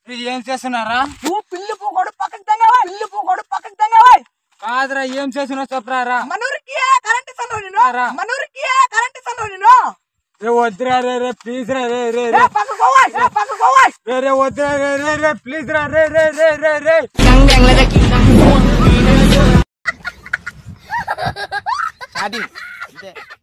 ఏం చేస్తున్నారా? నువ్వు పిల్లి పోకోడు పక్కకు తంగావా, పిల్లి పోకోడు పక్కకు తంగావా. కాదురా, ఏం చేస్తున్నావు చెప్పరారా? మనూరికి కరెంట్ ఇస్తాను నేను, మనూరికి కరెంట్ ఇస్తాను నేను. రే వద్దురా రే రే ప్లీజ్ రా రే రే రే పక్కకు పోవాయ్, రే పక్కకు పోవాయ్. రే రే వద్దురా రే రే రే ప్లీజ్ రా రే రే రే రే రే. అది